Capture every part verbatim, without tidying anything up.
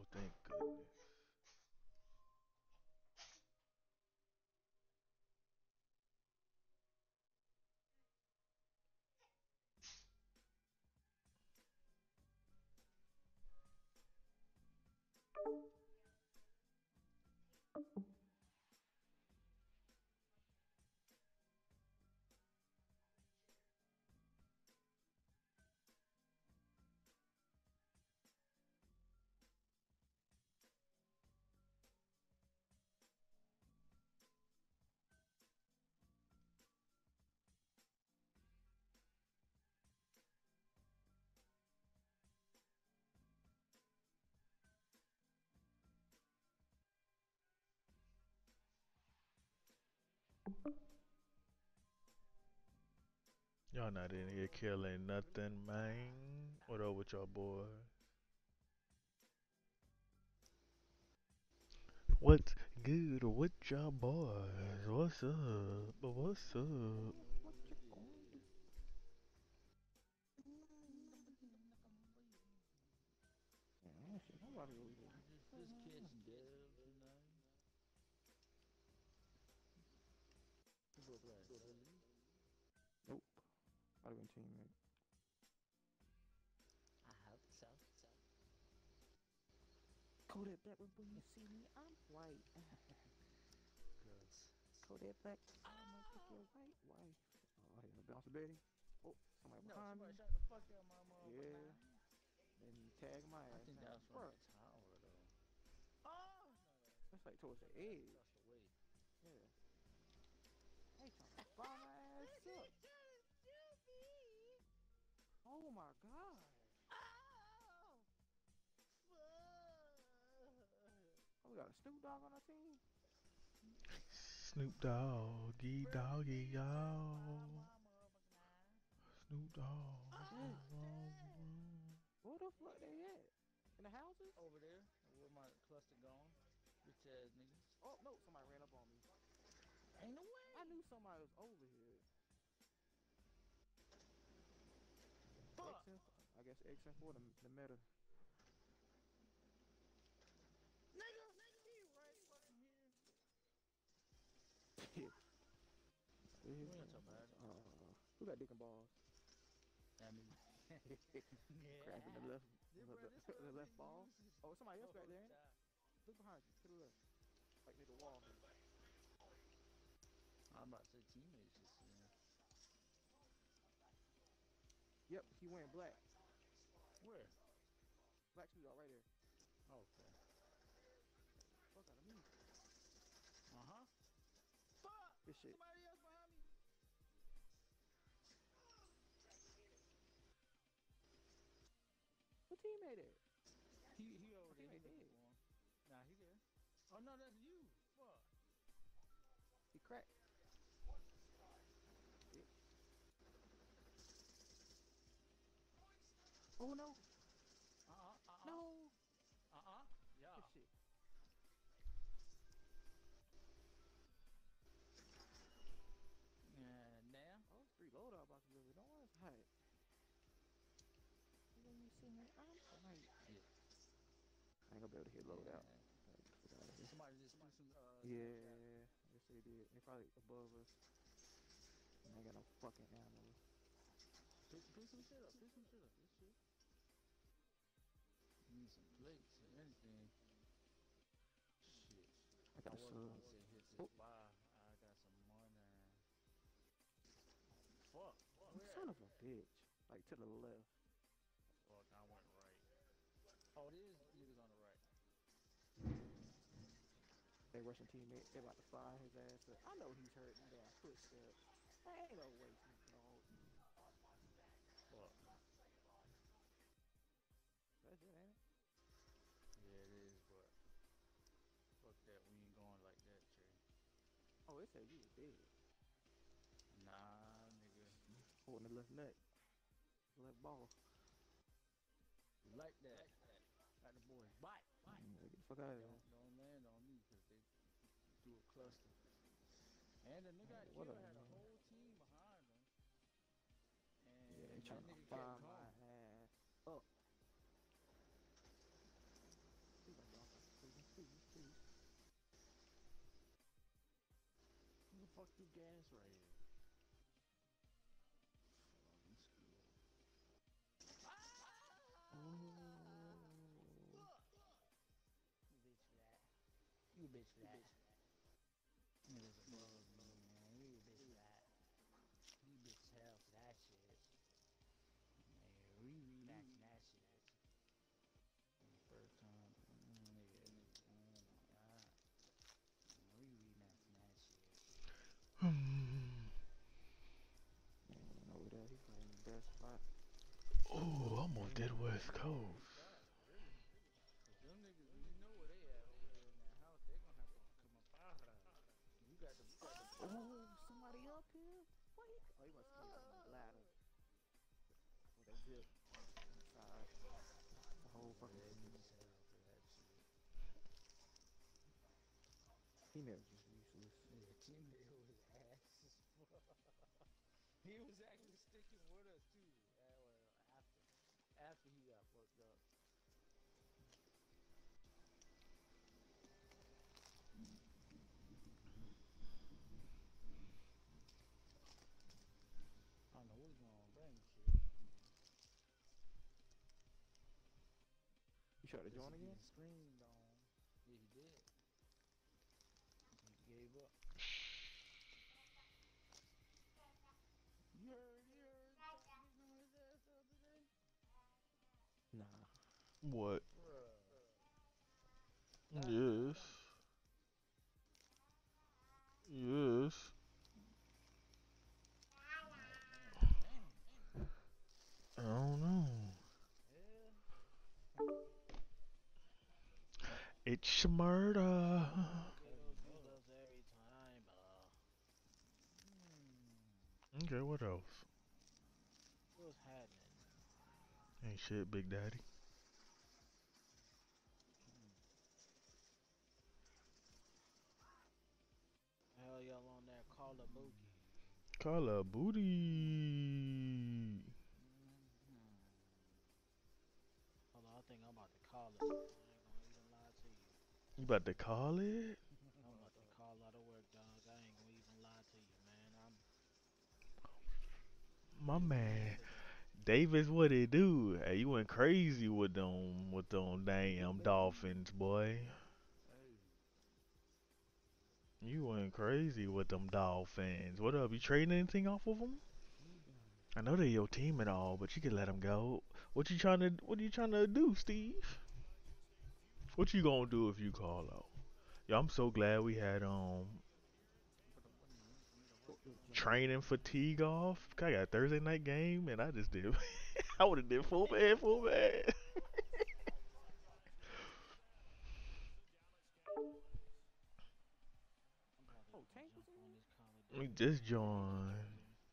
Thank goodness. Y'all not in here killing nothing, man. What up with y'all boys? What's good with y'all boys? What's up? What's up? What you gonna do? Yeah, I don't see nobody over here. Just, just catching dubs, you know. Who go play? Philly? Nope. I'd have been teammate. I hope so. Kodak Black, when you see me, I'm white. Cause Kodak Black, I'ma pick your white wife. Oh, yeah, bounce a Betty. Oh, somebody no, behind somebody me. shot the fuck out my motherfucker. Yeah. Then he tagged my I ass think that now. was from Bruh, that tower though. Oh no, no, that's like towards the that's edge. across the way. Yeah. They trying to fire my ass up. trying to shoot me. Oh my god. Oh, fuck. Oh, we got a Snoop Dogg on our team? Snoop Doggy Bro, these Doggy niggas trying to fire y'all. my motherfucking eye. Snoop Dogg, what's Shit. wrong? Oh, Where the fuck they at? In the houses? over there, where my cluster gone. Bitch ass niggas. Oh, no, somebody ran up on me. Ain't no I way. knew somebody was over here. X Fuck. M, I guess X M four, the, the meta. Nigga, he right fucking here. Yeah. Where his We ain't man? talking about it. Uh, who got dick and balls? I mean, Cracking the yeah. left, This, the, bro, this the, what the I've left been ball. using. Oh, somebody else Oh, back there, ain't it? child. Look behind you, to the left, like near the wall. I'm about to say teammates just saying. Yep, he went black. Where? Black Snoop Dogg right there. Okay. Fuck out of me. Uh huh. Fuck! This shit. Somebody else behind me. What teammate at? He he over My there. He teammate looking dead. for him. Nah, he there. Oh no, that's you. Fuck. He cracked. Bitch. Oh no, Uh uh uh uh no. uh uh. This Yeah. shit. And now. Oh, it's three loadout boxes over. Don't worry, it's hot. When you see me, I'm white. Yeah. I ain't gonna be able to hit loadout. Yeah. Gotta get the fuck out of here. Somebody just threw some uh snapshot. Yeah, yes they did. They probably above us. And I got no fucking ammo. Pick, pick some shit up. Pick some shit up. This shit. Need some plates or anything. Shit. I I got a was sub. gonna say hit this Oh, bar. I got some money. Fuck. Where? son of a bitch. Like to the left. Fuck, I went right. Oh, it is niggas on the right. They Russian teammate. They about to fire his ass up. I know he's hurting. Damn footsteps. Ain't no way, Snoop Dogg. Fuck. That's it, ain't it? Yeah, it is, but fuck that. We ain't going like that, Trey. Oh, it said you was dead. Nah, nigga. Holding the left nut. Left ball. We like that. Like the boys. Bite. Mm, get the fuck out of there. Don't don't land on me because they do a cluster. And the nigga I Oh, what a killed had a man. whole team behind him. Yeah, they And that trying to nigga kept fire my coming. ass up. He gonna Two gas right here. In school. You bitch for that. You a bitch for that. Niggas above me, man. You a bitch for that. You bitch as hell for that shit. Man, Riri matching that shit. First time, mm, nigga. Oh my god. Riri matching that shit. Over there, he playing the best spot. Oh, I'm on dead West That's the only Coast. spot, really. Cause them niggas, you know where they at over there in that house. They gonna have to come up out of that. You got the, got the. Oh, somebody up here? Wait. Oh, he must come from the ladder. With that zip inside. The whole fucking Yeah, team. bitch as hell for that shit. Females just useless. Yeah, teammate was ass as fuck. He was actually sticking with us too. Uh, well, after, after he got fucked up. I don't know what's going on, bring shit. You try to Cause join he again? getting screamed on. Yeah, he did. He gave up. You heard, you heard Chop getting on his ass the other day? Nah. What? Bruh. Last Yes. night. Yes. Oh, man, damn. I don't know. Yeah. It's murder. Tell you no. Every time, uh, Hmm. Okay, what else? what's happening? Ain't shit, Big Daddy. Hmm. Hell, y'all on that Call of Bookie? Call a booty. Mm-hmm. Hold on, I think I'm about to call it. I ain't gonna even lie to you. You about to call it? I'm about to call out of work, dog. I ain't gonna even lie to you, man. I'm My busy the man. other day. Davis, what it do? Hey, you went crazy with them, with them damn Dolphins, boy. Hey. You went crazy with them Dolphins. What up? You trading anything off of them? I know they're your team and all, but you can let them go. What you trying to? What are you trying to do, Steve? What you gonna do if you call out? Yeah, I'm so glad we had um Put the button in for me to work Fuck this on. jump. training fatigue off. I got a Thursday night game and I just did. I would have did full bad, full bad. I'm about to Oh, Tank was jump in on here? this Call of We Duty just game. joined.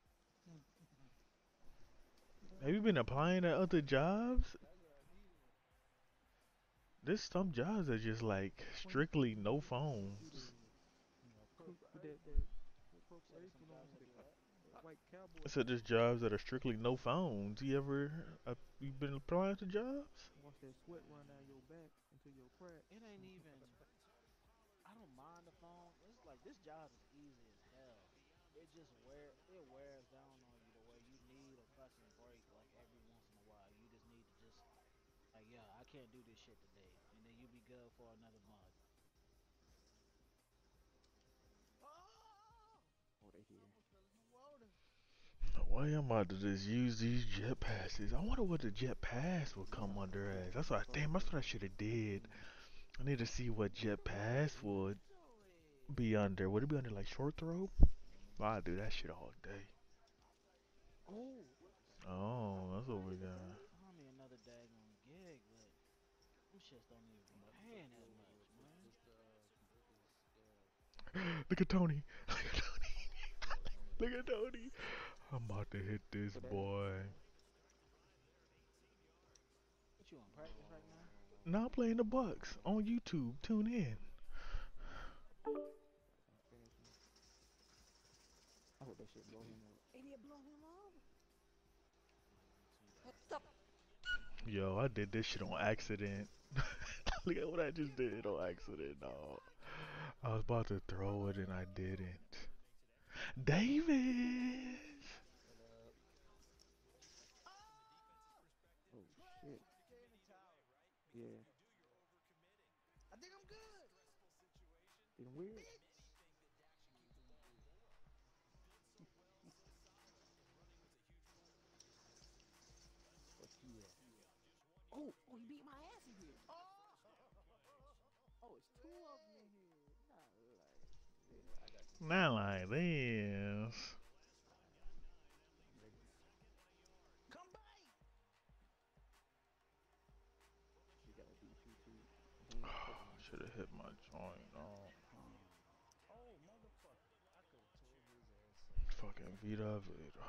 Have you been applying at other jobs? That's what I needed. There's some jobs that just like strictly no phones. You know, Who, corporate who hey. that, that, that Said some corporation jobs on that the do uh, what? that white cowboy I said hat? there's jobs that are strictly no phones. You ever uh, you been applying to jobs? Watch that sweat run down your back into your crack. It ain't even. I don't mind the phone. It's like this job is easy as hell. It just wear it wears down on you the way you need a fucking break like every once in a while. You just need to just like yeah, I can't do this shit today, and then you be good for another month. Oh! Oh, they here. Almost fell in the water. Why am I to just use these jet passes? I wonder what the jet pass would You come got under four as. That's what I motherfuckers damn. That's that what I should have did. team. I need to see what jet pass would be under. Would it be under like short throw? Well, I do that shit all day. Oh, Oh, that's what I we ain't got. today. I mean another daggone gig, but them shits don't even I'm be about to take paying you that over much, real quick man. just to uh, complete this scab. Look at Tony. Look at Tony. Fuck me. Look at Tony. I'm about to hit this Today. boy. What you on practice right now? Now I'm playing the Bucks on YouTube. Tune in. I'm finishing. I hope that shit blow him up. It did blow him up. Yeah, me too, What dog. the? Yo, I did this shit on accident. Look at what I just did on accident, dog. I was about to throw it and I didn't. Davis. What up? Oh shit. Yeah. I think I'm good. Feeling weird. Fuck you at? Oh, oh, he beat my ass in here. Oh! Oh, it's two of them in here. Not like this. I got you. Not like this. I'm ready. Come back! He got a D P too. He ain't got Pokemon. Should have hit my joint. Oh, Hmm. Oh, motherfucker. I could have tore his ass up. fucking Vita Vita.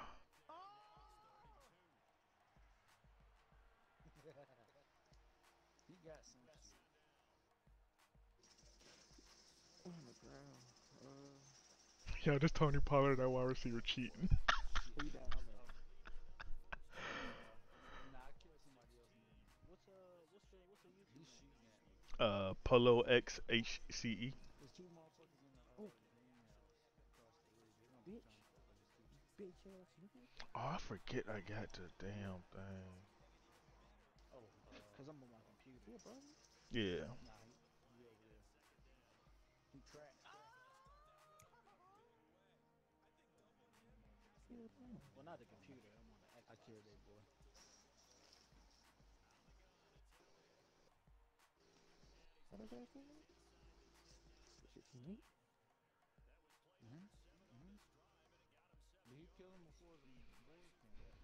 He got some shit. On the ground. Uh, Yo, this Tony Pollard, that wide receiver cheating. Shit. who you down I'm there? out. Uh, nah, I killed somebody else near me. What's uh what's the what's the YouTube He's name? shooting at me. Uh, Polo X H C E. There's two motherfuckers in the uh, Oh. greenhouse across the way. They gonna be Bitch. trying to fuck with us too. Bitch ass nigga. Oh, I forget I got the damn thing. Oh, uh, Cause I'm on my computer. Yeah, brother. Yeah. nah, he, he over there. He cracked. Yeah, brother. Well, not the computer. I'm on the Xbox. I killed that boy. What is that thing? Is your teammate? Mm-hmm. Mm-hmm. Did he kill him before the Braves came back?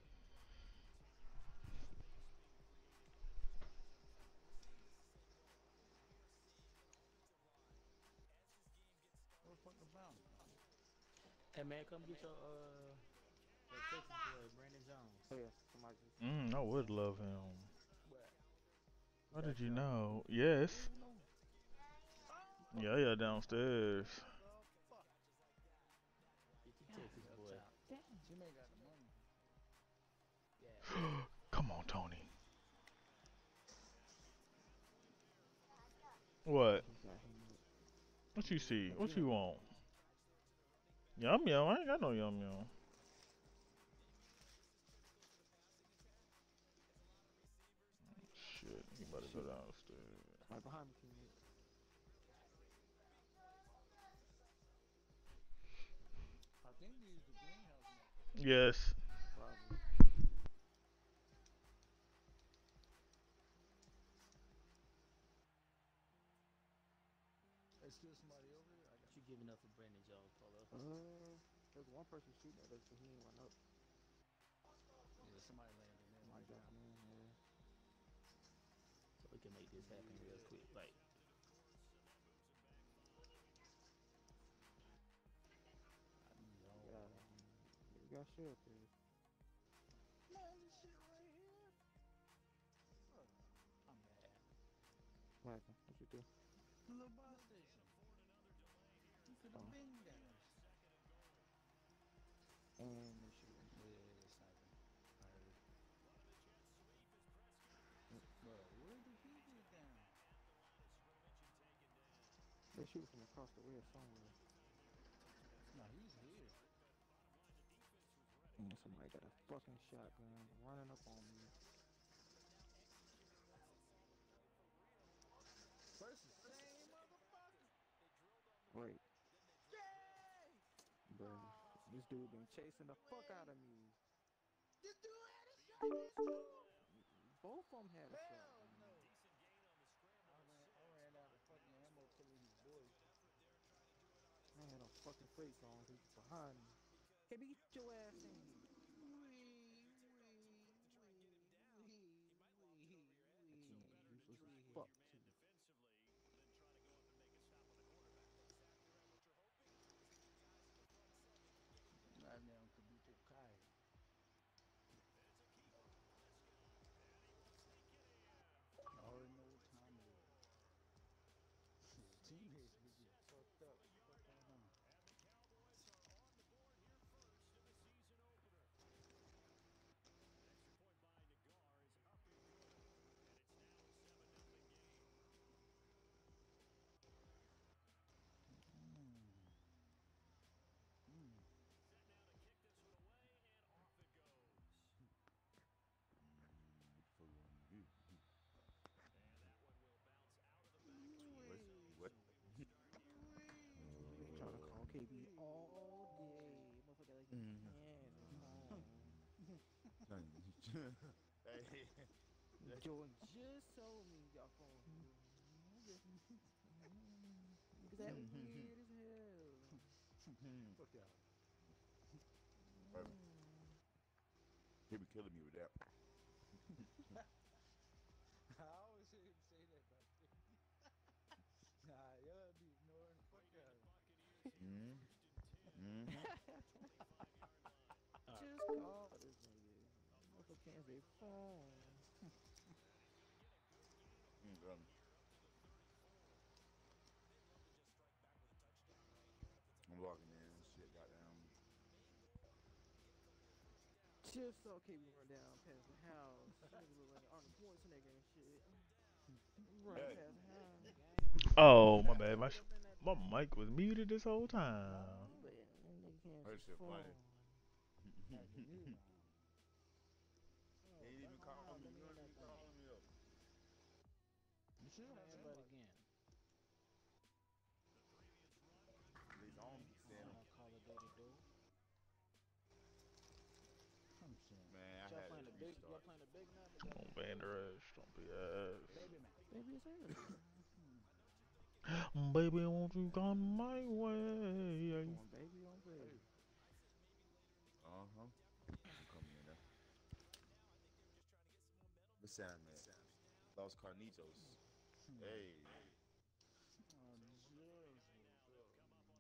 Where the fuck the bounty? Hey man, come get your uh that Texas boy, Brandon Jones. Oh yeah, somebody just. Mm, I would love him. Where? How did Back you down. know? Yes. You know. Yeah, yeah, downstairs. Well, fuck. Get your Texas boy. Damn. Teammate got the money. Yeah. Come on, Tony. What? He got him up. What you see? But What you you know. want? Yum yum. I ain't got no yum yum. Shit, he about to go Shit. downstairs. Right behind me, teammate. I think these the greenhouse now. Yes. Probably. There's still somebody over there. I got What you giving up for Brandon Jones, Polo? Uh, there's one person shooting at us, but he ain't went up. yeah, somebody landed there Somebody right now. dropping in, yeah. So we can make this happen real quick. Like, I need all Yeah. You got shit up there. man, this shit right here. Bro, I'm mad. What happened? What you do? The little bus station. You could have Oh. been there. And they shooting. Yeah, it's sniping. I heard it. Bro, where did he get down? They shooting from across the way or somewhere. No, he's here. And somebody got a fucking shotgun running up on me. First the same motherfucker. Wait, Yay! bro. This dude been chasing the fuck out of me. This dude had a shotgun too. Both of them had a Hell shotgun. no. I ran, I ran out of fucking ammo killing his boy. I had a fucking face on. He was behind me. Hey, B, get your ass in here. Wee, wee, wee, wee, wee, That wee, teammate useless as wee. fuck too. Goddamn Kabuto Kai. I already know what time it is. His teammates be getting fucked up. What the fuck going on? K B all day. Motherfucker like Mhm. can phone. Hey. Jordan just told me y'all phone. Nigga. Niggas that weird as hell. Fuck out. Baby, he be killing me with that. I always hear him say that about you. Nah, y'all be ignoring the fuck out of him. Mm. Mm-hmm. Just call this nigga. Motherfucker can't say phone. Mm, um, I'm walking in, shit, goddamn. Just saw K B run down past the house. Nigga look like Arnold Schwarzenegger and shit. Running Hey. past the house. Oh, my bad. My sh- my mic was muted this whole time. But that nigga can't That say shit funny. phone. That's the new one. Oh, He ain't back even on calling out. me. Let You me in don't that even thing. calling me up. You should Let me have the invite invite. again. At least I don't be I saying don't them. know Call of Duty do. I'm saying. Man, I Y'all had playing it the big? Y'all restart. playing the big map? Or y'all Don't playing ban the the rest. Don't be ass. Baby man. Baby, it's hell. Baby, won't you come my way? Going baby on baby. Uh huh. I'm coming in there. The Sandman. Los Carnitos. Hey. Oh, just woke up.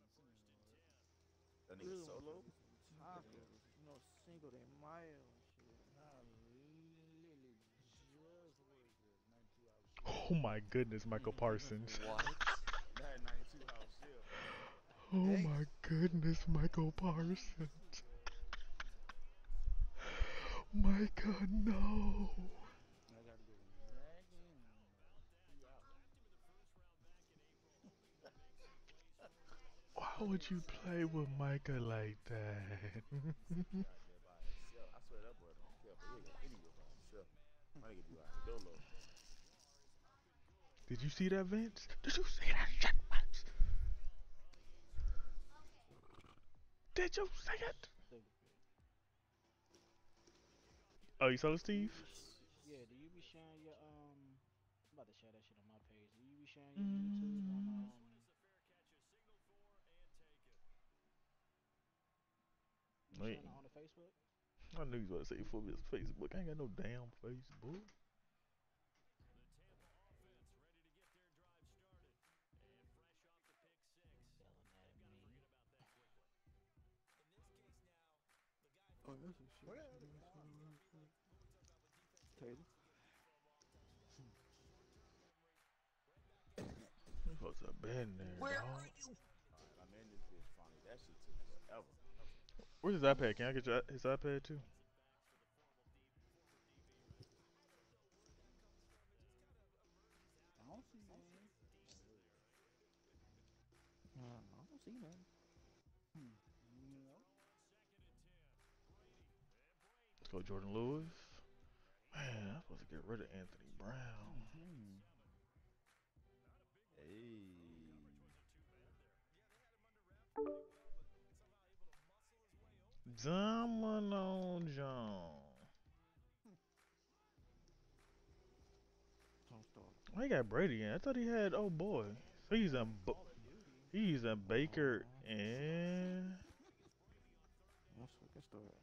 That nigga Really solo? want to get some tacos. You know, Cinco de Mayo and shit. I literally just worked a ninety-two hour shift. Oh my goodness, Michael Parsons. What? That ninety-two hour shift. Oh Hey. my goodness, Michael Parsons. Micah, no. I gotta go back in in like three hours. Why would you play with Micah like that? He out there by himself. I swear that boy don't care, but he ain't got anywhere by himself. My nigga be out here dolo. Did you see that, Vince? Did you see that shit, Vince? Did you see it? stupid? Oh, you saw it, Do you Steve? be sh- yeah? Do you be sharing your um? I'm about to share that shit on my page. Do you be sharing your YouTube on Mm. um? You be Wait, sharing it on the Facebook? I knew you was about to say for his Facebook. I ain't got no damn Facebook. Yelling at me. Oh, that's some shit. Where Shit, the shit, car? real quick. Taylor. You supposed to have been there, dog. Alright, I'm in this bitch finally. That shit took forever. Where's his iPad? Can I get your, his iPad too? I don't see man. Uh, I don't see nothing. Hmm. No. Let's go, Jordan Lewis. Man, I'm supposed to get rid of Anthony Brown. Mm-hmm. Hey. Domino John. Don't start. Why he got Brady in? I thought he had, oh boy. So he's in, Bo- Call of Duty. he's in Baker Oh, and. let's fucking start.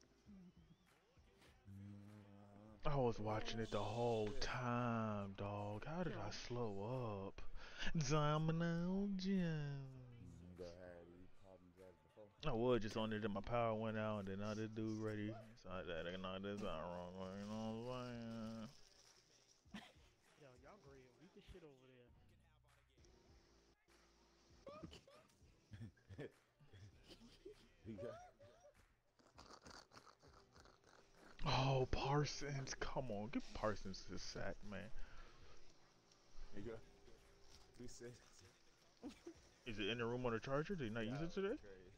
I was Oh watching it the whole shit. time, dog. How did I Kill. slow up? Domino John. You gonna have these problems as before. I was just on it, then my power went out, and then now this dude ready. So I that ain't not this out wrong, you know what I'm saying? Yo, y'all grid weak as shit over there. He got, Oh, Parsons, come on, give Parsons his sack, man. he got two six. Is it in the room on the charger? Did he not use That it was today? crazy.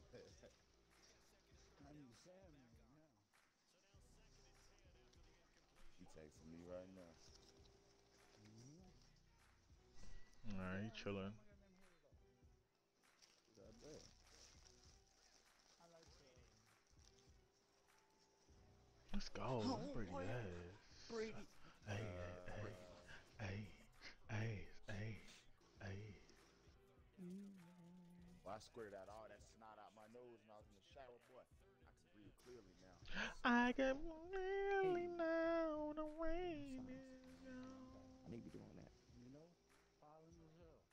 I need Sandman now. He texting me right now. Mm-hmm. Nah, he Damn, where the hell chilling. my goddamn head go? God damn. Let's go. Let's break his ass. Brady. Hey, Uh, hey, hey, hey, hey, hey. well, I squirted out all that snot out my nose when I was in the shower, boy. I can breathe clearly now. I can really now the rain Sounds- is gone. I need to be doing that. You know, pollen as hell.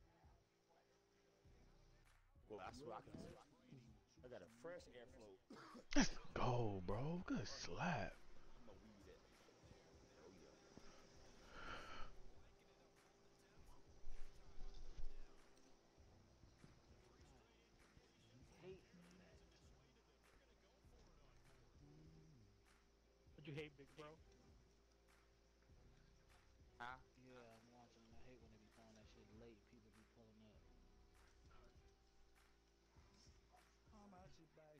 Well, I swear I Yours can. nasty. I got a fresh airflow. Let's go, bro. Good slap. I'm a weed at. Oh yeah. Hate that. What you hate, big bro? Huh? Yeah, I'm watching. I hate when they be throwing that shit late. People be pulling up. How much you buy?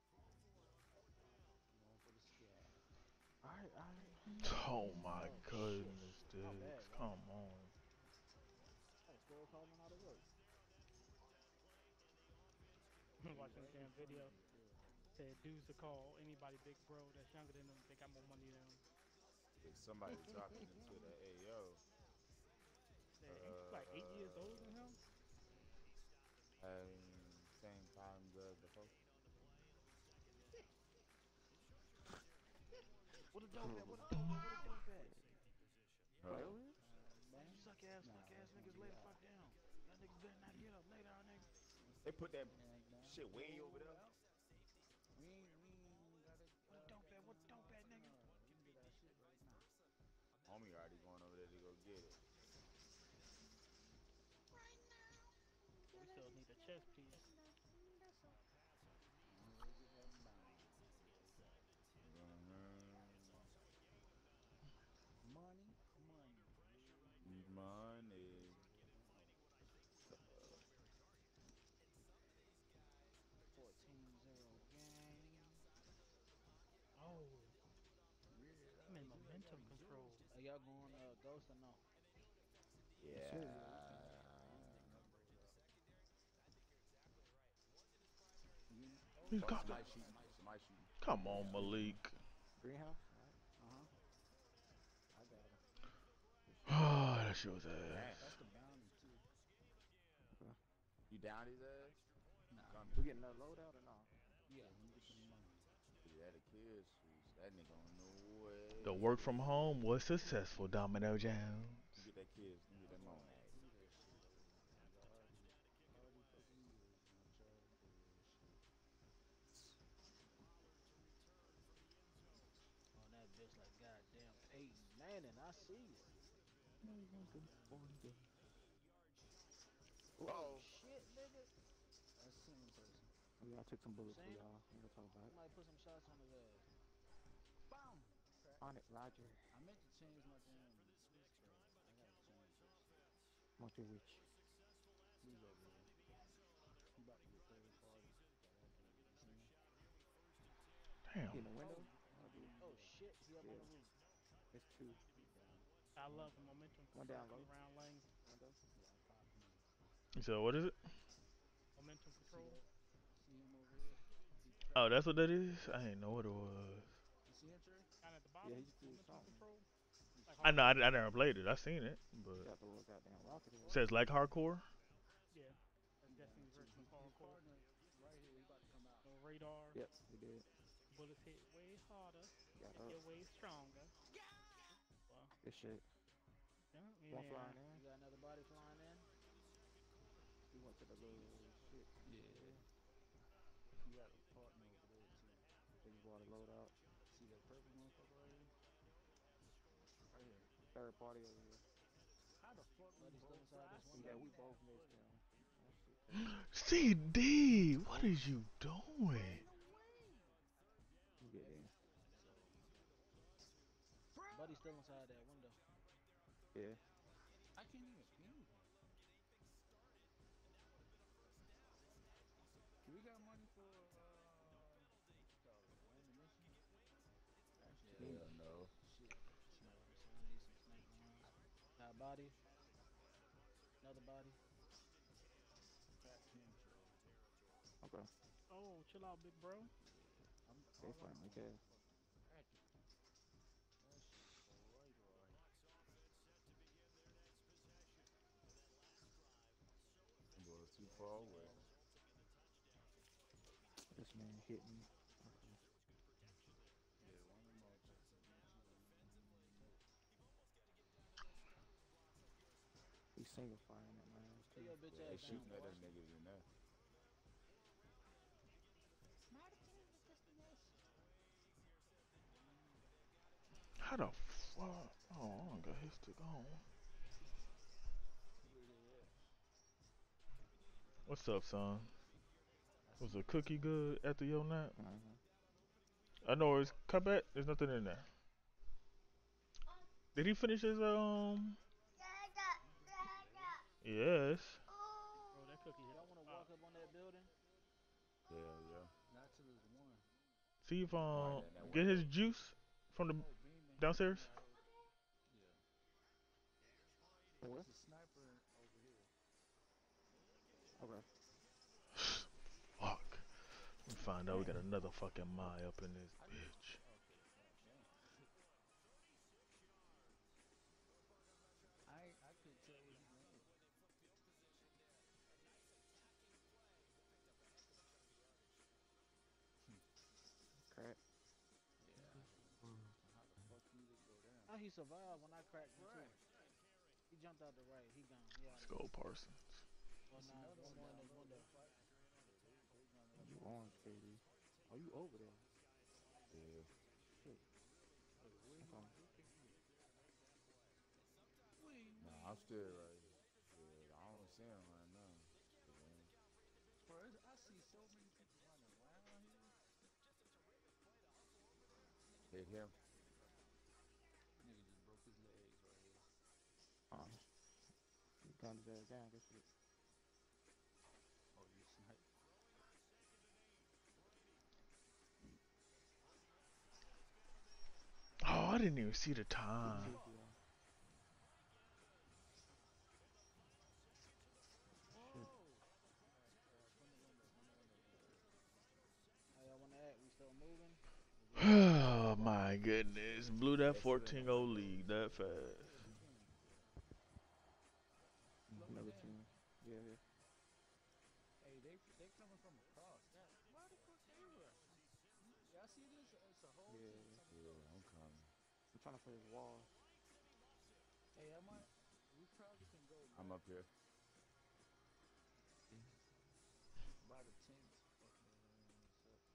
Going for the scat. Alright, alright. Oh my Oh shit. goodness, My bad, Diggs. bro. Come on. I was still calling out of work. Watch them damn video. Said dudes to call anybody big bro that's younger than them. They got more money than them. If somebody talking into the A O. Said, ain't you like eight years older than him? Having same problems as before. What a dope at? What a dope at? What a dope at? Play Uh, with it? Man, you suck ass, Nah, fuck ass that's niggas gonna lay be the fuck down. Y'all niggas better not get up. Lay down, nigga. they put that And, uh, shit way over there. We ain't, we ain't gotta. What a Uh, dope at? What a dope at, nigga? nah, we can get our shit right now. Homie already going over there to go get it. We still need a chess piece. We'll get that bound. Money, money. Need money. fourteen zero game. Oh, I'm in momentum control. Are y'all going uh, ghost or no? Yeah. Sure. You, oh, He's Oh, got the. somebody shooting. Somebody shooting. Come on, Malik. Greenhouse? Alright. Uh huh. I got him. Oh, that shit was Damn. ass. That's the bounty too. Okay. You down his ass? Nah, Come We here. getting that loadout or no? yeah, let me get some money. Yeah, the kids shoots. That nigga on no The way. work from home was successful, Domino Jones. You get that kids. You get that I money. already do that shit. Nigga, already, already fucking years on Charlie bullshit. On that bitch like goddamn Peyton Manning. I see you. Oh Uh-oh. shit, nigga. That's the same person. Oh, yeah, I took some bullets for Seen him? y'all. I'm gonna talk about it. Somebody put some shots on his ass. Bam! Crack. On it, Roger. I meant to change my damn switch code. I gotta change that shit. Monkey Witch. He's over here. He about to get third party. Got that dude. You see him? Damn. In the window? Oh, Oh, dude. Oh shit, he up Yeah. on the roof. It's two. He down. I love the momentum One control down low. coming around lanes. Window. Yeah, I popped him. So what is it? Momentum See control. that? See him over here? He Oh, cracked. that's what that is? I didn't know what it was. You see him, Trey? Down at the Yeah, bottom. he just threw Momentum something. control. He's Like I know, I, I hardcore. never played it. I seen it, He but got the little goddamn rocket in. says like hardcore. Yeah. That's He down Destiny's too. version He, of his hardcore. partner right here. He about to come out. No radar. Yep, he did. Bullets hit way harder. Got Make up. your way stronger. Well, Good shit. yeah. One yeah. flying You in. got another body flying in? He went to the little shit. Yeah. He got a partner over there too. They just bought a loadout. See that purple motherfucker right here? Right here. Third party over here. How the fuck we Buddy's still both inside this fly? window. Yeah, we both missed him. That shit crazy. C D, what is you doing? You get in. Buddy's still inside that window. Yeah. I can't even ping him. Do we got money for uh what you call it? Ammunition? Actually, Hell no. shit. No, so I need some snake rounds. Got a body. Another body. Crack him, Trey. Okay. Oh, chill out, big bro. Yeah. I'm They all I'm fighting like doing that. is fucking cracking. Man hit me. Okay. Yeah, one of them motherfuckers beat you. Mm, He's single firing at my ass Lay too. your bitch Yeah, they ass down, shooting at boy. them niggas in there. Smart team's destination. How the fuck? Oh, I got his stick on. Where they at? What's up, son? I Was see a you cookie too. good after your nap? Mm-hmm. I know it's cut back. There's nothing in there. Did he finish his um? Yes. Bro, that cookie hit Y'all the wanna spot. walk up on that building? Hell yeah. Not till it's one. See if Oh, in um that, in that get his window. juice from the Oh, Beeman. downstairs. Yeah, I heard. Yeah. Where? It's a sniper over here. Okay. Fuck. We find out we got Damn. another fucking Mai up in this I need. bitch. Okay, goddamn. I ain't- I couldn't tell where he landed. Crack. Yeah. How the fuck you didn't go down? How he survived when I cracked him too? Right. He jumped out the right. He gone. He out Let's of there. go, Parsons. Oh It's nah, another one one more in down this low. window. They fight. Yeah, they they running up You on us. orange, K D. Oh, you over there? Yeah. Shit. Wait, where I'm he? coming. Where K D? Wee Nah, I'm still wee. right here. Yeah, I don't see him right now. But then, Bro, it's- I see so many people running around here. hit him. Nigga just broke his legs right here. Uh, you gunned his ass down. Good shit. Oh, you snipe. Oh, I didn't even see the He time. chased you out. Shit. Whoa. Uh, from the window, from the window, bro. How y'all wanna act? We still moving? We good? Oh my goodness. Blew that They still in the fourteen oh window. lead that Who fast. are they in? Mm, Slow it Another down. team. Yeah, yeah. Hey, they they coming from across. That why the fuck they rushing? You, y'all see this? It's a whole Yeah, team yeah. coming Yeah, across. I'm coming. I'm trying to play his wall. Hey, I might. We probably can go I'm back up here. by the tents. Fucking uh, up.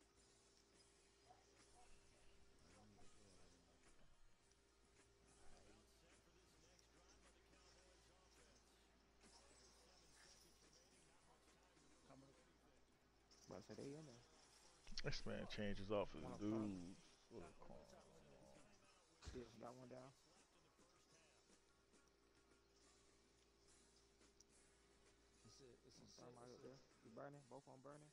I don't need to go over there. Alright. Coming. But I said they in there. This man changes off his One up top. dudes. What Top, a one con. on top, one on top. Yeah, got one down. It's a, it's a One set. thermite It's up a, there. You burning? Both of them burning.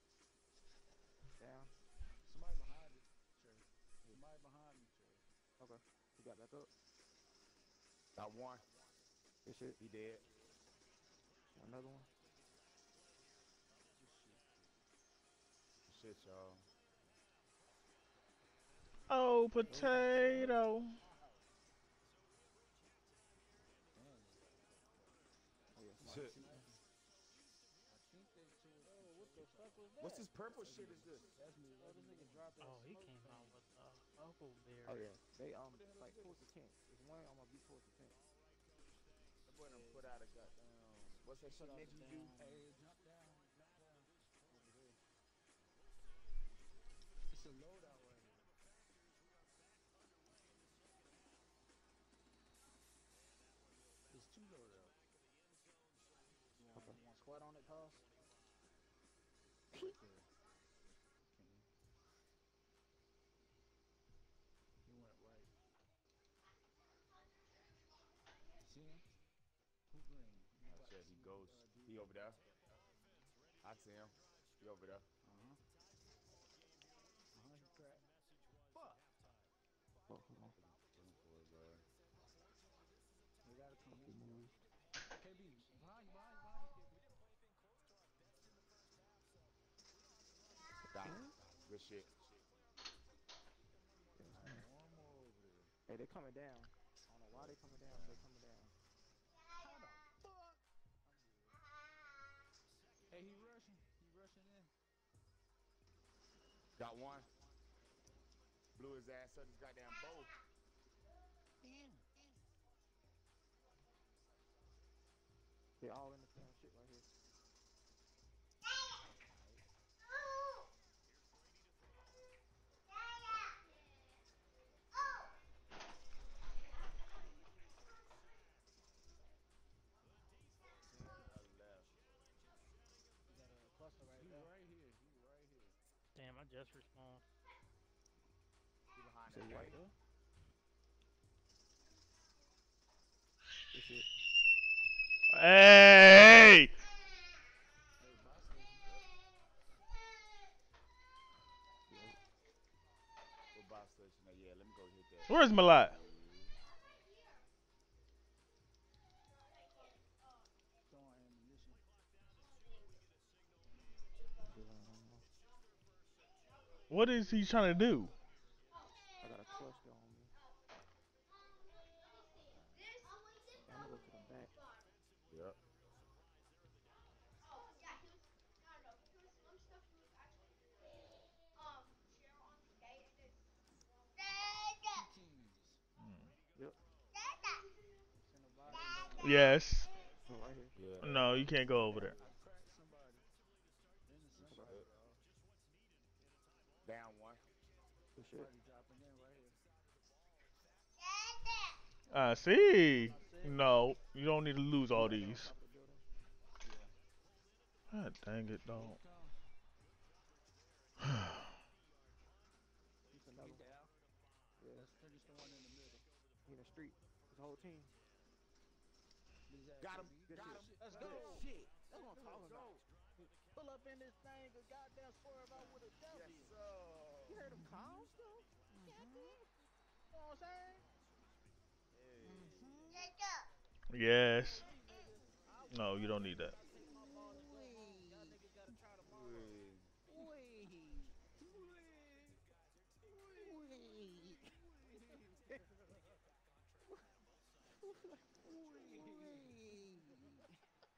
Down. somebody behind it, Trey. Somebody behind me, Trey. Okay. He got back up. Got one. Good shit. He dead. Another one. Good shit. Shit, y'all. Oh, Oh, you stuck? potato. Damn, they got fucked up. Oh yeah, somebody Shit. shooting. I think they towards Oh, the what the Draco fuck top. was that? What's this purple shit is this? That's me. Oh, That's this me. nigga That's me. dropped that Oh, he smoke came out pan. with a Oh huckleberry. yeah. They um What the hell is like this? towards the tent. There's one I'm gonna be towards the tent. That boy done Yeah. put out a goddamn. What's that Put shit out the Ninja do? damn. Hey, jump down, jump down over here. It's a loadout right here. It's two loadouts. You want, Okay. you want squat on it, pause? Right there. Can you? He went right. You see him? Who green? You Oh about to shit, he see goes. uh, D He J. over there. I see him. He over there. Uh huh. Uh huh. He cracked. Fuck. Oh, hold on. Looking, looking for his uh. They gotta come He this way. moved. K B, behind you, behind you, behind you, K B. Got him. Ten? Good shit. Yeah, it's Alright, me. one more over there. Hey, they coming down. I don't know why Yeah, they coming coming down, but they down. coming down. How the fuck? I'm good. Hey, he rushing. He rushing in. Got one. Blew his ass up his goddamn bow. Damn. They all in the same shit right here. ten to eleven. You got a cluster right He there. right here. He right here. Damn, I just respawned. He behind Say that right thing. there. This it. Hey! Hey, buy station. Yeah. What buy station? Uh, yeah, let me go hit that. Where's Malat? Throwing ammunition. Good ammo. What is he trying to do? I got a cluster on me. Yeah, I'm gonna go to the back. Yep. Two keys. Yep. Send a buy station. Yes. Oh, right here. Yeah. No, you can't go over there. I cracked somebody. In the You center, straight. bro. Down one. Good shit. Somebody dropping in right here. I see. I see. No, you don't need to lose all Right there on these. top of the building. Yeah. God dang it, Here dog. he come. He's He another one. down. Yeah. Let's finish the one in the middle. He in the street. His whole team. Get his ass Got to him. the beat. Good Got shit. him. Let's Good go. shit. That's what I'm Let's talking go. about. Pull up in this thing, a goddamn swerve out with a Yes, W. sir. You heard him call still? Mm-hmm. You know what I'm saying? Mm-hmm. Yes. Me, nigga. I was No, you don't up, need nigga. that. I take my ball and go home. Y'all Wait. niggas gotta try tomorrow. Hey. Wait. Wait. Wait. Wait.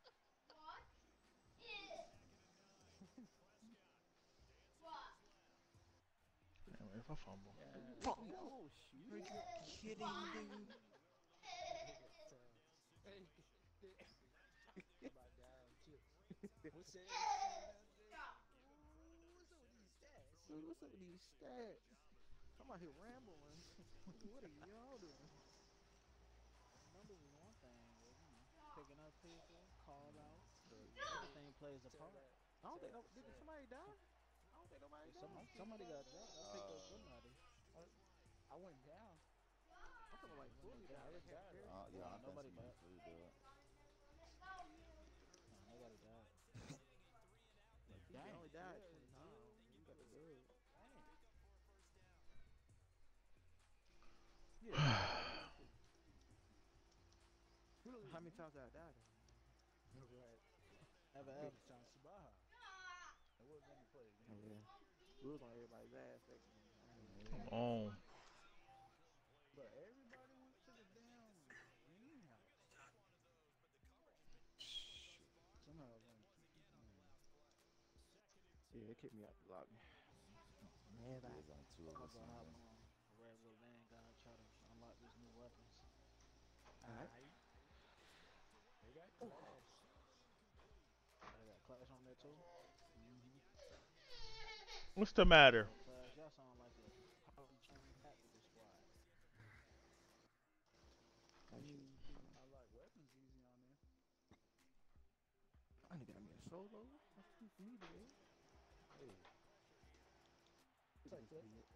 Damn, if I fumble. Yeah. Fuck no. Shoot. Are you kidding, dude? Hey, about down chips. What's that saying out there? Ooh, what's up with these stats? Dude, what's up with these stats? I'm out here rambling. What are y'all doing? Numbers is one thing, but you know, picking up people, call outs, everything plays a Tell part. that. I don't Tell think no, did tell. somebody die? I don't think nobody Yeah, died. somebody, somebody got dropped. I picked up Uh, somebody. I went down. I'm talking like When they fully got died. They Like half died character. uh, yeah, Nah, I think nobody somebody died. free did. Nah, nobody died. Like P J Dang. only died Yeah, twenty zero times. He got the kills. dub. Dang. Yeah, he got the dub too. How many times did I die though? Right. Ever, How ever. many times Sabaha? It wasn't in the play Oh again. yeah. We was on everybody's ass that game. I ain't even Come gonna lie. on. But everybody went to the damn greenhouse. Somehow it was only two people in. Yeah, it kicked me out the lobby. Man, There's I. only two of I'm us about in to hop there. on a regular Vanguard, try to unlock these new weapons. Alright. Aight. They got class. Oh, they got Clash on there too? Mm-hmm. What's the matter? Yo, Clash, y'all sound like a highly trained tactical squad. That shit. Mm-hmm. I like weapons easy on there. I need to get me a solo. That's two for me today. Hey. Look at Take this that. bitch.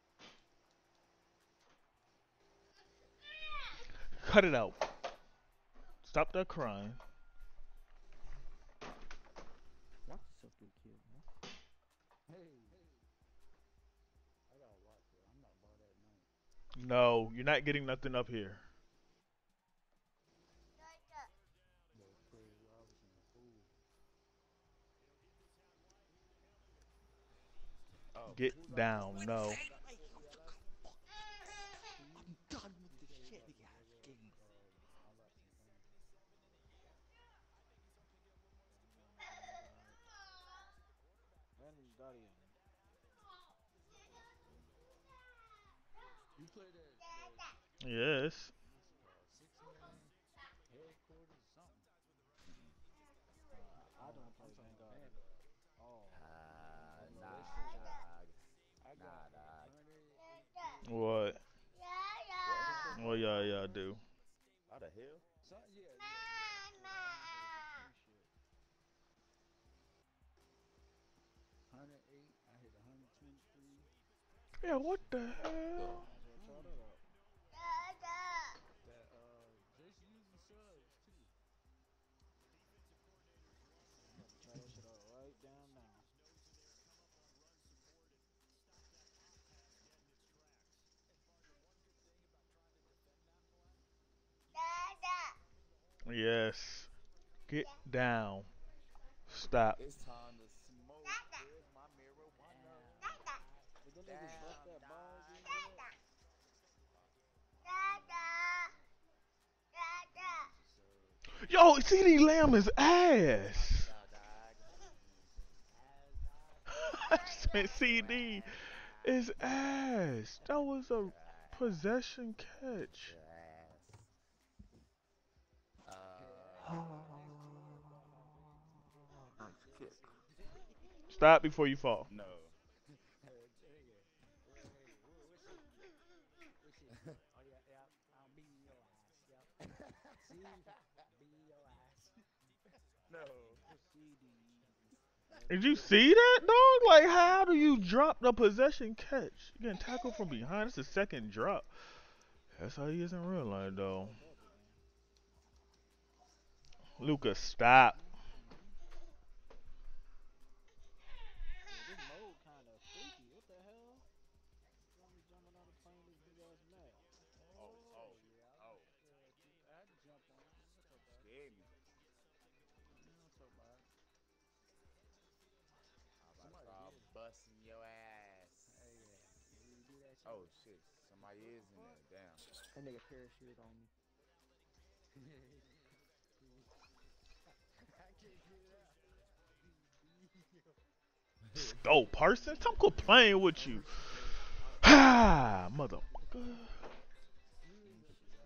Cut it out. Stop that crying. Watch yourself get killed, man. Hey. I gotta watch it. I'm not about that night. No, you're not getting nothing up here. But Craig Robinson a fool. Oh, Get who's on? down. Who's No. who got the forty L S? He I'm done with he this said he shit, about to nigga. look up Game. um unlock some things. Yeah, I'm going to Vanguard. Random Guardian. You play that that Yes. what's it called? Six man headquarters or something. Uh, I Oh, don't I'm play talking about Vanguard at Vanguard. all. Ah, Oh no, nah, that shit trash. dog. I Nah, got a dog. hundred eighteen. What? What? What's your What call? y'all Call of y'all Duty? do? How the hell? So, yeah, yeah, yeah. Yeah, the Iron version, free shit. Hundred eight. I hit one hundred twenty three. Yeah, what the Ugh. hell? Might as well try Mm. that out. That uh, just using subs too. I'm about to try that shit out right down now. Yes. Get down. Stop. It's time to smoke. Where's my marijuana? Damn, dog. Did them niggas bust Damn, that ball dog. again yet? Using subs. Yo, C D Lamb is What you talking ass. about, dog? As dog. I said C Your D ass, dog. is ass. That was a Your ass. possession catch. Your ass. Uh, That's good by my man. nice kick. Stop before you fall. No. Hey, nigga. Hey, hey, what, what shit you got? What shit you got? Oh yeah, yeah. I'm beating your ass. Yep. See, beating your ass. No. C D. Did you see that, dog? Like, how do you drop the possession catch? You getting tackled from behind. It's the second drop. That's how he is in real life, though. Fuck up again. Lucas, stop. Yeah, this mode kind of freaky. What the hell? Got me jumping out of playing this big ass map. Oh, oh, Yeah, oh. yeah, too. I had to jump on it. That's so bad. Scared me. That's so bad. I'm about to Somebody start did. busting your ass. Hey, yeah. Did you do that shit? Oh shit, somebody is in there. Damn. That nigga parachute on me. I can't get it out. Go, Parsons. I'm quit playing with you. Parachute. Ha, motherfucker. Ain't shit.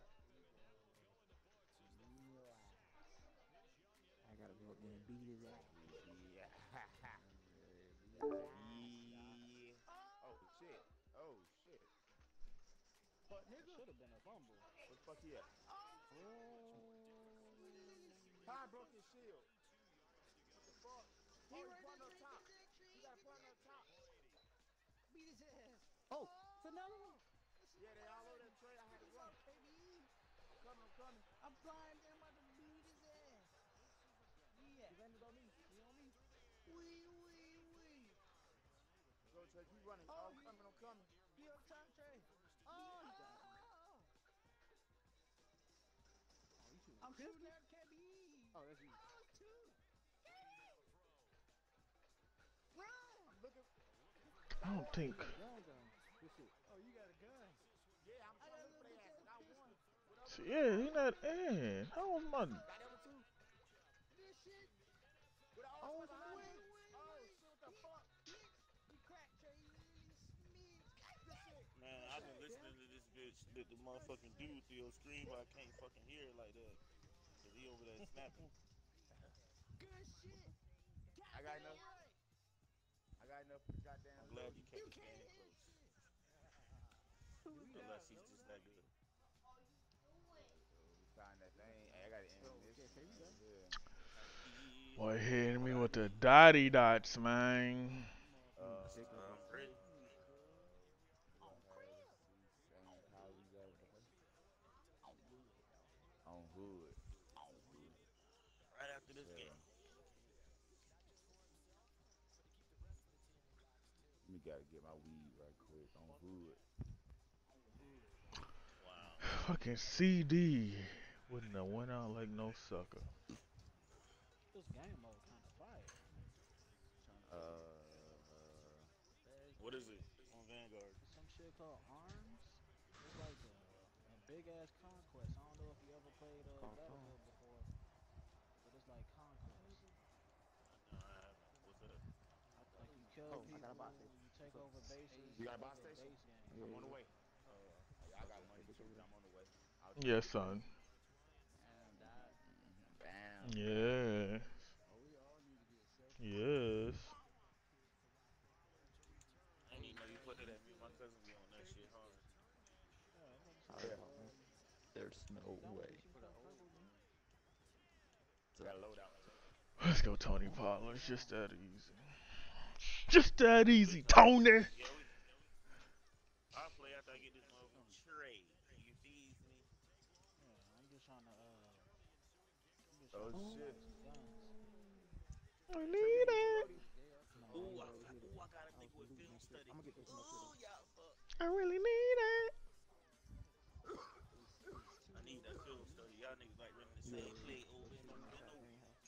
I gotta go up there and beat his ass. Yeah. Yeah. Yeah. Oh shit. Oh shit. Fuck That nigga. should have been a fumble. What the fuck he at? Ty broke his shield. What the fuck? Oh, he's running up top. You gotta put him up top. Beat his ass. Oh, it's another one. Yeah, they all over that trade. I had to run. K B E. I'm coming, I'm coming. I'm flying there. I'm about to beat his ass. Yeah. He landed on me. He on me. Wee, wee, wee. Go Trey, keep running. Oh, Oh, I'm he- coming, I'm coming. He up top, Trey. Oh, He got me. oh. Oh, you shooting I'm pistol? shooting at K B E. Oh, that's you. Oh, two. Run. I'm looking. I don't think. Gun gun. Good shit. Oh, you got a gun. Yeah, I'm I trying got to a look for little their ass, and I pistol. won. What up? Yeah, he not in. How was my? Got that one too. This shit. With all Oh, the it's behind Wait, you. wait, Oh wait. shit, what the fuck? He cracked Trey. Smith. Good shit. Man, I've been listening to this bitch let the motherfucking dude through your screen, but I can't fucking hear it like that. Cause he over there snapping. Good shit. I got enough. Right. I got enough for the goddamn. I'm glad you loading. kept You it can't standing hear close. shit. Unless he's just that good. We found that thing. Hey, I got an Oh, ammunition. yeah, K B done. Yeah. Yeah. Boy, hitting me What I with the need? dotty dots, man. You need Uh, to stick up I'm on. ready. On crib. Same power we got, boy. On hood. On hood. Right after this Yeah. game. Me gotta get my weed right quick. On hood. Wow. Fucking C D wouldn't have went out like no sucker. This game mode kind of fire. Trying to Uh, figure uh What is it on Vanguard? It's some shit called Arms. It's like a, a big ass conquest. I don't know if you ever played uh, Cartoon. Battlefield before, but it's like conquest. No, I haven't. What's that? Like you kill Oh, I got a people, box station. you take What's up? over bases. You got a it's box like station? base game. Yeah, I'm on the yeah. way. Oh, Yes, son. Damn, dog. Damn, dog. Yes. Oh, we all need to get selfies. Yes. I didn't even know you put it at me. My cousin be on that shit hard. Yeah, I'm about to Oh, say, yeah. um, There's no you done with way. this? You For the playing old purple again? one. Got load out. Let's go, Tony Pollard. It's just that easy. Just that We easy, talking. Tony. Yeah, we. I'll play after I get this Um, motherfucking trade. You feed me? Yeah, I'm just trying to, uh, I'm just Oh trying to shit. unlock some guns. I Trey, you need ain't get your it. loadie? they up to No, I Ooh, ain't I, got it I, either. ooh, I got a I was nigga with looting film that shit. study. I'm gonna get this one up here Ooh, though. y'all fuck. I really need it. It's, it's two I need that loaders. film study. Y'all niggas like running the Yeah, same play go over and shoot in over that and shot over. greenhouse.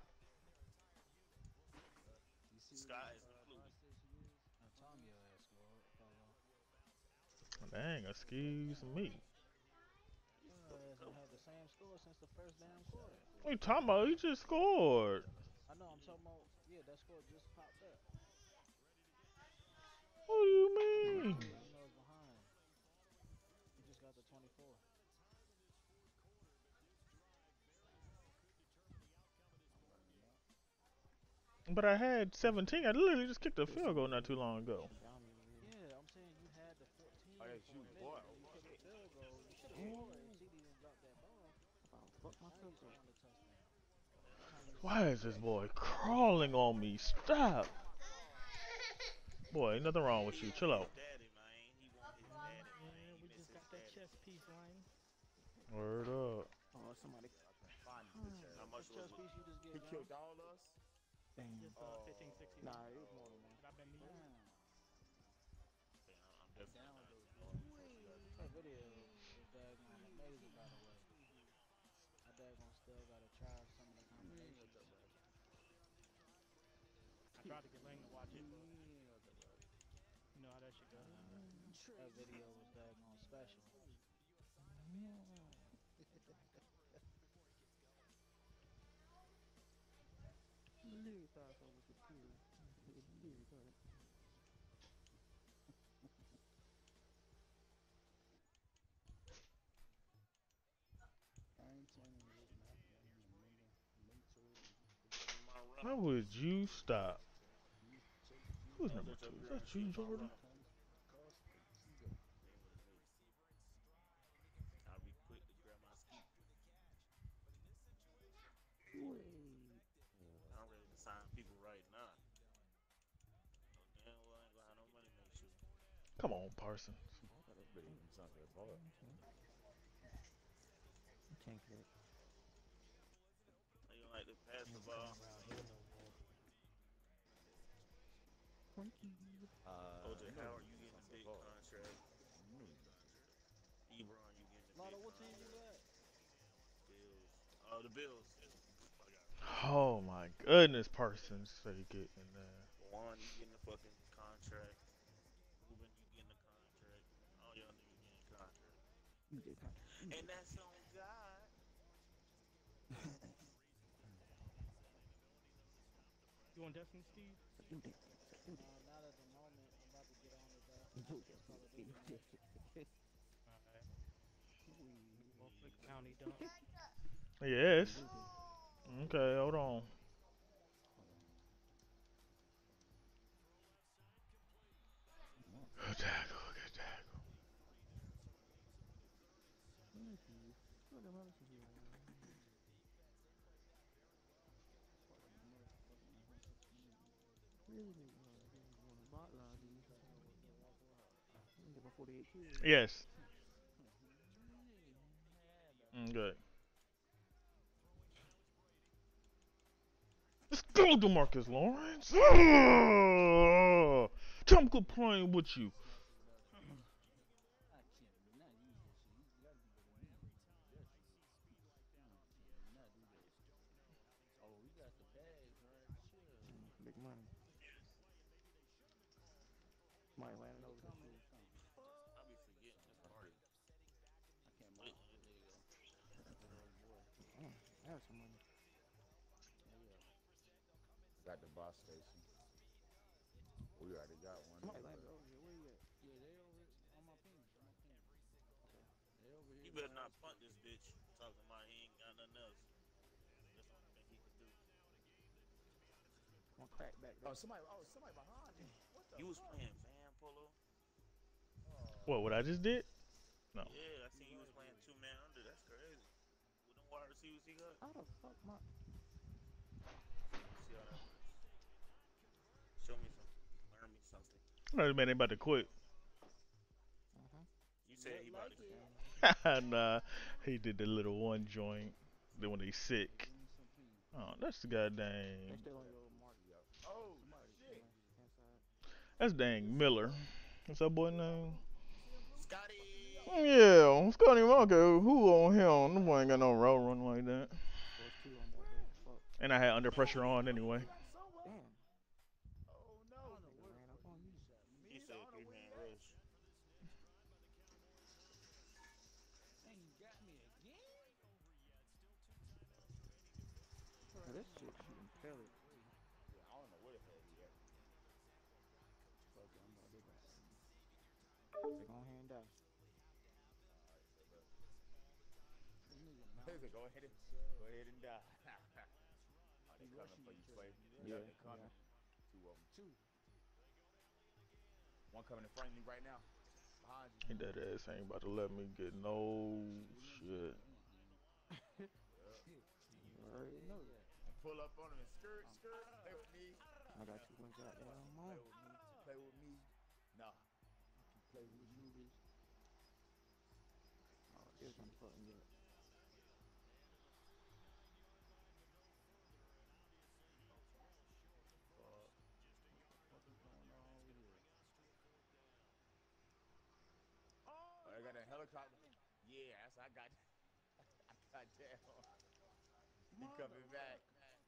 You see what Sky this is uh, included. bar station is? I'm telling your ass, score, Polo. Dang, excuse me. You Your fucking ass done coach. had the same score since the first damn quarter. What you talking about? He just scored. I know, I'm talking about, yeah, that score just popped up. What do you mean? Yeah, you know it's behind. You just got the twenty-four. I'm running up. But I had seventeen. I literally just kicked a field goal not too long ago. Downey over here. Yeah, I'm saying you had the fourteen Oh, that's for you, a boy. minute, then Oh you kicked the shit. field goal. You should have scored if Oh, C D didn't drop that ball. about to fuck my Now you coach up. scoring the touchdown. Time you Why is this boy crawling on me? Stop. Boy, ain't nothing wrong with He you. want Chill his out. daddy, man. He want his Mm, daddy, man. yeah, He we miss just his got that daddy. chess piece, man. Word up. Oh, somebody. Yeah, I can't find him, bitch How ass. what much was chess it? piece you just He get, John? killed all us? Damn. Just uh, fifteen, sixteen. Oh. Nah, it was more than Oh. that. But I've been needing. Damn. Man, I'm Hey, definitely down not. though, I bitch. don't fuck with that. That video was daggone amazing, by the way. I daggone still gotta try some of the You ain't combinations. got that bad. I tried to get Lang to watch it, but You ain't got that bad. you know how that shit go. Nah, that video was daggone special. Literally thought I was a computer. Literally thought. I ain't telling you this map, man. Remember, mental and My Why runner. would you stop? you check you Who's That number out. bitch two? up Is here that and you, see my Jordan? runner. Cost Castillo. Ain't with me. I'll be quick to grab my ski. Wait. I'm ready to sign people right now. No damn well I ain't gonna have no money next year. Come on, Parsons. I thought that bitch even sounded that hard. Tank that. You don't like to pass the Ain't ball. coming around here no more. Twenty. Uh, O J no, Howard, you it's getting not a big that hard. contract. No. Ebron, you getting a Lotto, big what team you contract. at? Bills. Oh, the Bills. I got Oh my goodness, Parsons. Fake it in there. Juan, you getting a fucking contract. Ruben, you getting a contract. All y'all niggas getting a contract. You did kind And that's on God. You on Destiny, Steve? of. You did. You did. Uh, not at the moment. I'm about to get on it though. You After did. this Call of You Duty did. match. Alright. Wee. Motherfucker County dunk. Yes. You did. Okay, hold on. Good tackle, good tackle. Thank you. What the hell is here? Really? Uh, this is one of bot line, dude. I'm get my forty-eight kills. Yes. Yeah, Mm, good. Let's go, DeMarcus Lawrence. Oh, tell him quit playing with you. I can't not use that shit. You gotta do better than me. That shit. I cannot do that. Oh, we got the bags, right? Chill. Mm, big money. Might land They over this coming. shit. I be forgetting this party. I can't Wait, mount. There you go. Oh boy. Damn, that's some money. Oh yeah. Got the bus station. We already got one. Somebody over landed there. over here. Where you at? Yeah, they over on my ping. On my ping. Okay. They over here. He better not punt this bitch. Talking about he ain't got nothing else. That's the only thing he can do. One crack back there. Oh, somebody, oh, somebody behind me. What the You was fuck? playing fan polo? What? What I just did? No. Yeah, I seen you was playing two man under. That's crazy. With them wide receivers he got? How the fuck my? See how that works. Show me something. Learn me something. No, this man ain't about to quit. Uh-huh. You said he about to. Nah, he did the little one joint. Then when they sick. Oh, that's the They goddamn. still on your mark. Oh, Somebody shit. inside. That's dang Miller. What's that boy name? Scotty! Yeah, Scotty Marco. Who on him? Them boy ain't got no road run like that. There's two on that there. Fuck. And I had under pressure on anyway. Damn. Oh, no. Nigga ran up on you. He said three man rush. And you got me again? Oh, this shit shooting pellets. Yeah, I don't know where the hell he at. Fuck it, I'm gonna do that. They gon' hand out. They said, go ahead and, go ahead and die. Oh, they coming for you, Sway. Yeah, They coming. yeah. Two of them. Two. One coming in front of me right now. Behind you. He that ass ain't about to let me get no shit. You already know. And pull up on him and skirt, skirt. Play with me. I got you one goddamn Play mom. with me. Play with me. Nah. Play with you, bitch. Oh, this one fucking good. What is going on over here? Oh, I got a helicopter. Yeah, that's I got. I got down. He coming back.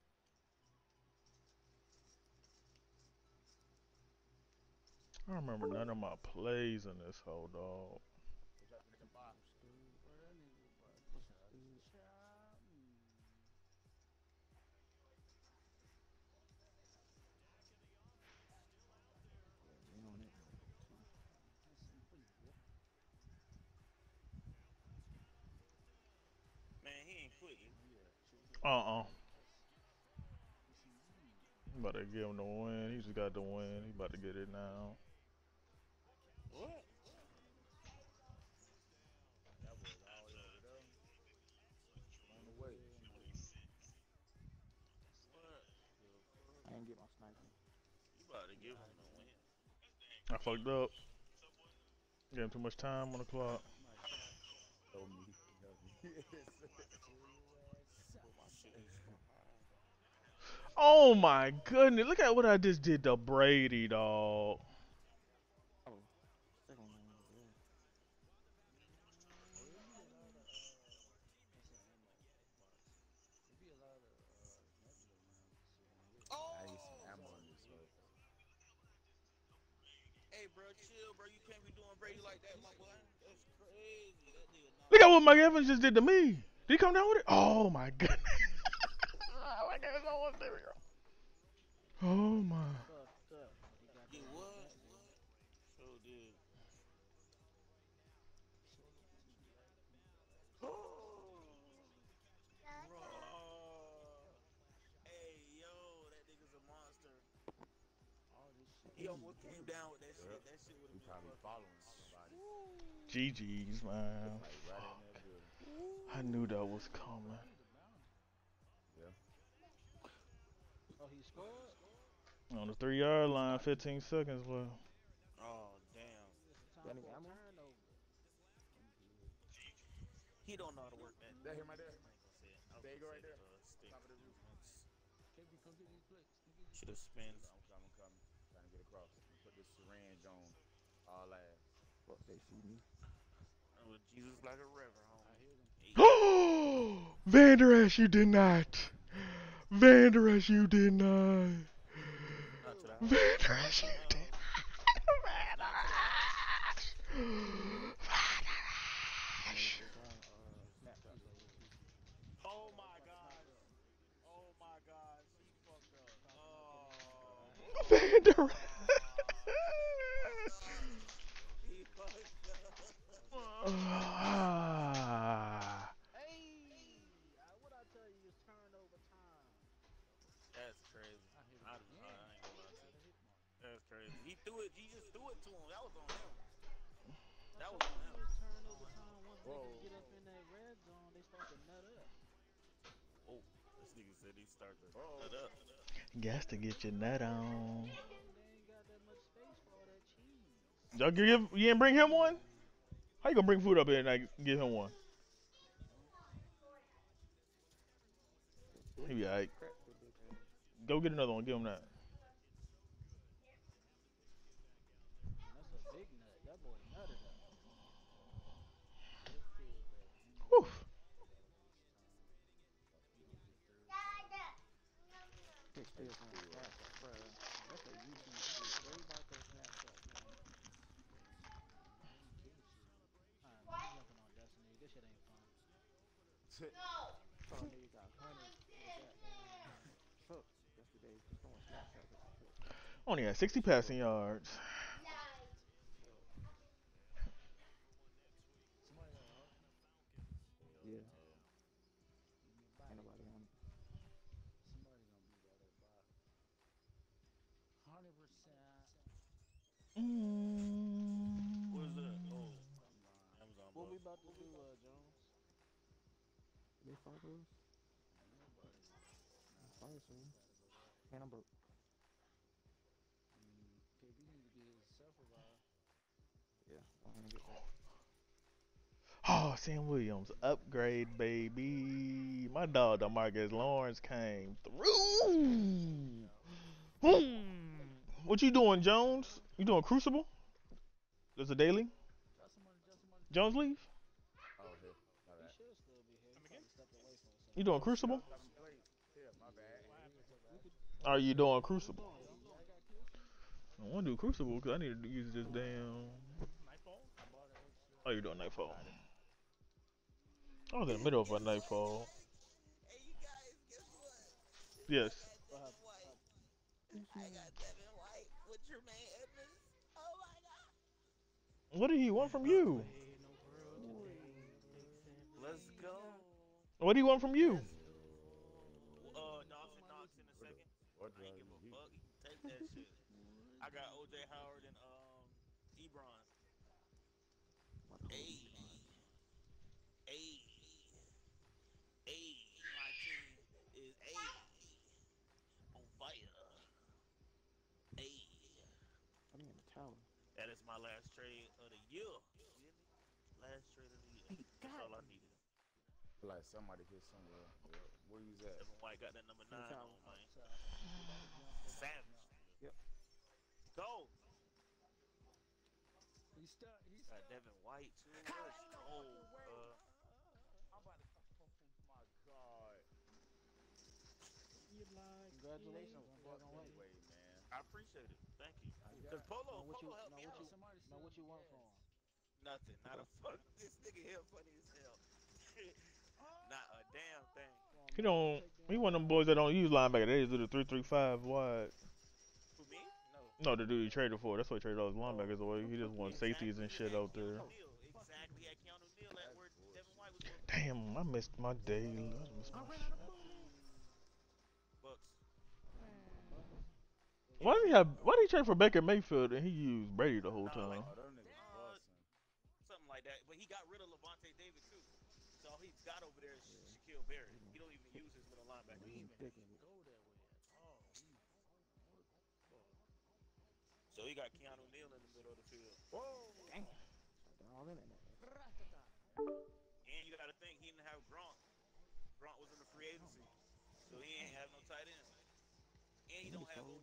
I don't remember none of my plays in this whole dog. What's up in the box? Where that nigga about What's to up, dude? chop me? Yeah, we on it. Two. That's some free, boy. Man, he ain't quitting. Uh uh. About to give him the win. He just got the win. He about to get it now. What? That was all the way over there. On the way. What? I ain't get my sniper. You about to give him the win. I fucked up. Gave him too much time on the clock. Help me. Help me. Oh my goodness. Look at what I just did to Brady, dog. Oh, second one over there. Hey, it be a lot of, uh, what's that ammo box? It be a lot of, uh, nebula rounds and shit on this. I need some ammo in this way. Hey, bro, chill, bro. You can't be doing Brady like that, my boy. That's crazy. That nigga not. Look at what Mike Evans just did to me. Did he come down with it? Oh my goodness. Oh my goodness. Oh, there we go. Oh my. Fucked up. He got You that what? back there. So did. Hey, yo, that nigga's a monster. All this shit. He almost came down with that shit. That shit would He have been probably fucking following awesome. somebody. G G's, man. Like right in that building. I knew that was coming. Yeah. Oh, he scored? On the three yard line, fifteen seconds left. Oh, damn. It's Got time any for a ammo? turnover. He don't know how to work that. That him right there. I ain't gonna say it. I was There you gonna go say right there. the, uh, stick. Top of the roof. K B, come get these plates. Come get these Should have spins. I'm coming, I'm coming. Trying to get across. Put this syringe on all ass. Fuck, they see me. Oh, Jesus like a river, I homie. hear them. Hey. Vander Esch, you did not. Vander Esch, you did not. Not to the house. Vander Esch, you No. did not. Vander Esch. Vander Esch. They got, uh, snapshot. Oh my God. Oh my God. He fucked up. Oh. Vander Esch. He fucked up. Ah. he threw it. He just threw it to him. That was on him. I That was told on you him. it's turnover time. Once niggas Whoa. get up in that red zone, they start to nut up. Oh, this nigga said he started to Uh-oh. nut up. Gas to get your nut on. They ain't, they ain't got that much space for all that cheese. Y'all give him, you ain't bring him one? How you gonna bring food up here and like give him one? He be alright. Crap, that big ass. Go get another one. Give him that. And that's a big nut. That boy nutted up. This kid that he Whew. gotta waste time. He gonna get third quarter. They still going Snapchat, bro. That's a YouTube shit. Worry about that Snapchat, man. He ain't killing shit. Alright, man, I'm jumping on Destiny. This shit ain't fun. Saw a nigga got hunted with a goddamn truck yesterday, just throwing Snapchats at the truck. Only had sixty passing yards. Somebody got a heart? Yeah, Oh. Give me a ain't body. nobody on it. Somebody gonna be right up by. Hundred percent. What is that? Oh, I'm lying. Amazon What we Bucks. about to do, uh, Jones? They fuck us? Nobody will. Nah, Fire you soon. gotta go there. Man, I'm broke. Mm, K B need to get himself a ride. Yeah, I'm gonna get that. Oh, Sam Williams, upgrade, baby. My dog, DeMarcus Lawrence, came through. Hmm. What you doing, Jones? You doing Crucible? There's a daily. Drop some money, drop some money, drop Jones some money. leave. Oh, here. My He bad. should still be here. He Come again? probably stepped away for a You second. doing Oh, shit. I Crucible? was talking to late. Here, my bad. Yeah, he was We alright. could. Are you doing Who's Crucible? doing? Hey, I'm y'all doing. got crucible? I want to do Crucible because I need to use this damn. Nightfall? I bought an extra. Oh, you doing Nightfall? Got it. I was in the middle of a Guess what, Nightfall. guys? Hey, you guys, guess what? Yes. I got What Devin happened? White. Who's I saying? got Devin White with Jermaine Edmonds. Oh my god. What did he want from I you? played no girl today. Sticks and Let's spades. go. What did he want from you? Let's go. Uh, Dawson Knox in a What second. what I ain't give a you? fuck. You can take that shit. I got O J Howard and um Ebron. About to go Hey, Ebron. hey, hey. My team is a on fire. Hey, I mean, in the tower. that is my last trade of the year. You hear me? Last trade of the year. That's all I needed. Feel like somebody hit somewhere. Where, where you at? Devin White got that number In the nine tower. on, man. So, they about to jump, they about to Savage. jump. Yep. Go. He's stuck, he's Got stuck. Devin White too. Let's go. Uh, I'm about to. Oh my god. You like There's Congratulations, no Devin fucking White. way, man. I appreciate it. Thank you. I Cause got. Polo, Now what you Polo helped now me what out. you Somebody now sell what me you want gas. for him? Nothing. Not a fuck. This nigga here funny as hell. Not a damn thing. Come on, He man. don't. Take He them one of them down. boys that don't use linebacker. They just do the three three five wide. For me? No. No, the dude he traded for. That's why he traded all his Oh, linebackers away. He just wants safeties exactly. and He shit had out Keanu there. Neal. Exactly. He had Keanu Neal at That's where bullshit. Devin White was supposed to be. Damn, I missed my day. I missed I my ran shit. out of That bullets. Bucks. the Bucks. Why did he have? Why did he trade for Baker Mayfield and he used Brady the whole Nah, like time? Oh, them niggas uh, busting. something like that. But he got rid of Levante David too. So all he's got over there is Sha- Shaquille Barrett. He don't even use his middle linebacker. We He even thick in didn't it. go that way at all. We what the fuck? So he got Keanu Neal in the middle of the field. Whoa. Damn. Shut down all in that. Ratata. And you got to think he didn't have Gronk. Gronk was in the free agency, so he ain't have no tight end. And he Nigga don't have sold